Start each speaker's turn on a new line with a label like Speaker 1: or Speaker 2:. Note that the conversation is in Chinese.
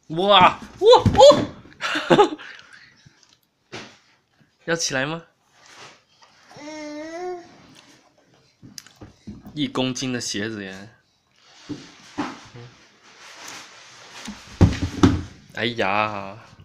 Speaker 1: 哇哦！要起来吗？1公斤的鞋子呀！哎呀！